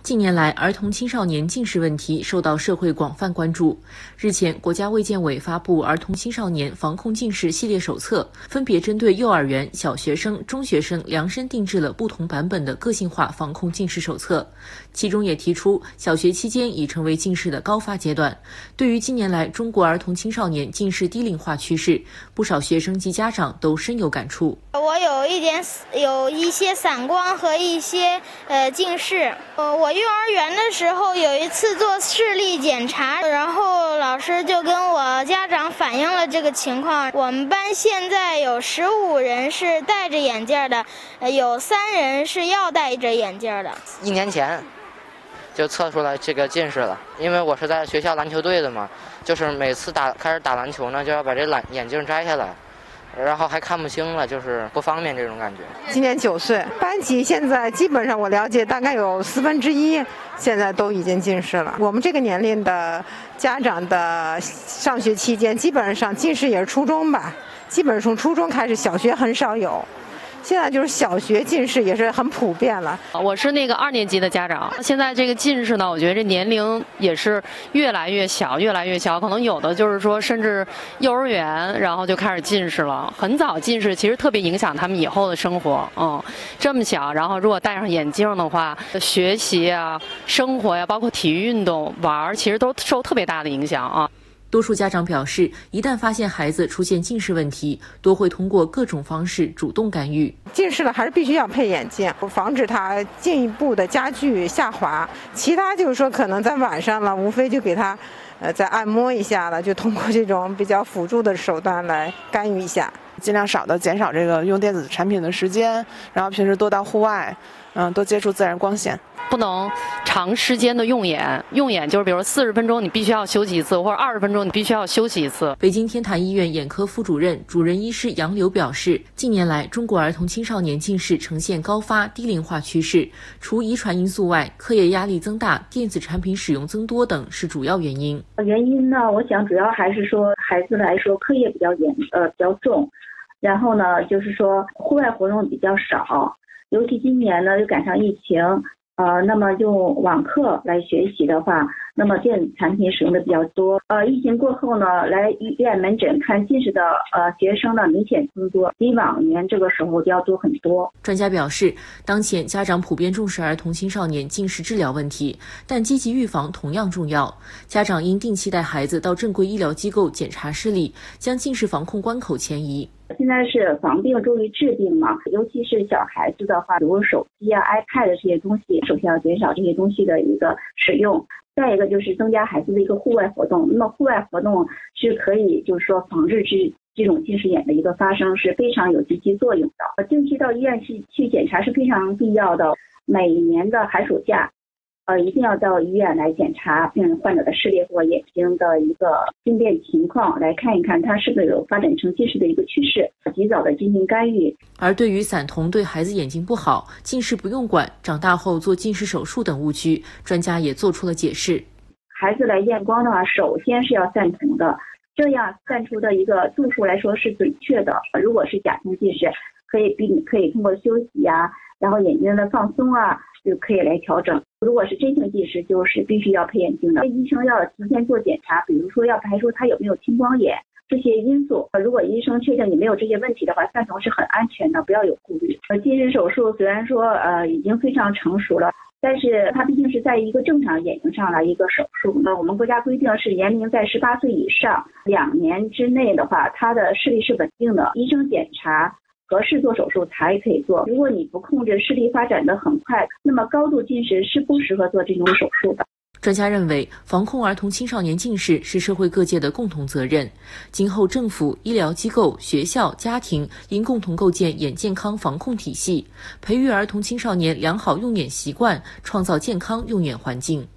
近年来，儿童青少年近视问题受到社会广泛关注。日前，国家卫健委发布《儿童青少年防控近视系列手册》，分别针对幼儿园、小学生、中学生量身定制了不同版本的个性化防控近视手册。其中也提出，小学期间已成为近视的高发阶段。对于近年来中国儿童青少年近视低龄化趋势，不少学生及家长都深有感触。 我有一些散光和一些近视。我幼儿园的时候有一次做视力检查，然后老师就跟我家长反映了这个情况。我们班现在有15人是戴着眼镜的，有3人是要戴着眼镜的。 1年前就测出来这个近视了，因为我是在学校篮球队的嘛，就是每次开始打篮球呢，就要把这眼镜摘下来。然后还看不清了，就是不方便这种感觉。 今年9岁，班级现在基本上我了解大概有1/4现在都已经近视了。我们这个年龄的家长的上学期间，基本上近视也是初中吧，基本从初中开始，小学很少有。现在就是小学近视也是很普遍了。 我是那个2年级的家长，现在这个近视呢，我觉得这年龄也是越来越小，越来越小，可能有的就是说甚至幼儿园然后就开始近视了，很早近视其实特别影响他们以后的生活。这么小，然后如果戴上眼镜的话，学习啊、生活呀，包括体育运动、玩，其实都受特别大的影响啊。 多数家长表示，一旦发现孩子出现近视问题，都会通过各种方式主动干预。 近视了还是必须要配眼镜，防止它进一步的加剧下滑。其他就是说可能在晚上了，无非就给他再按摩一下了，就通过这种比较辅助的手段来干预一下。 尽量减少这个用电子产品的时间，然后平时多到户外，多接触自然光线。 不能长时间的用眼就是比如40分钟你必须要休息一次，或者20分钟你必须要休息一次。 北京天坛医院眼科副主任、主任医师杨柳表示，近年来中国儿童青少年近视呈现高发低龄化趋势，除遗传因素外，课业压力增大、电子产品使用增多等是主要原因。 原因呢，我想主要还是说孩子来说课业比较重，然后呢就是说户外活动比较少，尤其今年呢又赶上疫情。那么用网课来学习的话，那么电子产品使用的比较多。疫情过后呢，来医院门诊看近视的学生呢明显增多，比往年这个时候就要多很多。 专家表示，当前家长普遍重视儿童青少年近视治疗问题，但积极预防同样重要。家长应定期带孩子到正规医疗机构检查视力，将近视防控关口前移。 现在是防病重于治病嘛，尤其是小孩子的话，比如手机啊、iPad 这些东西，首先要减少这些东西的一个使用。再一个就是增加孩子的一个户外活动，那么户外活动是可以就是说防治这种近视眼的一个发生，是非常有积极作用的。定期到医院去检查是非常必要的。每年的寒暑假一定要到医院来检查病人患者的视力或眼睛的一个病变情况，来看一看他是不是有发展成近视的一个趋势，及早的进行干预。 而对于散瞳对孩子眼睛不好、近视不用管、长大后做近视手术等误区，专家也做出了解释。 孩子来验光的话，首先是要散瞳的，这样散出的一个度数来说是准确的。如果是假性近视，可以通过休息啊，然后眼睛的放松啊，就可以来调整。如果是真性近视，就是必须要配眼镜的。医生要提前做检查，比如说要排除他有没有青光眼这些因素。如果医生确定你没有这些问题的话，散瞳是很安全的，不要有顾虑。近视手术虽然说已经非常成熟了，但是它毕竟是在一个正常眼睛上的一个手术。我们国家规定是年龄在18岁以上2年之内的话，他的视力是稳定的，医生检查合适做手术才可以做。如果你不控制视力发展的很快，那么高度近视是不适合做这种手术的。 专家认为，防控儿童青少年近视是社会各界的共同责任。今后政府、医疗机构、学校、家庭应共同构建眼健康防控体系，培育儿童青少年良好用眼习惯，创造健康用眼环境。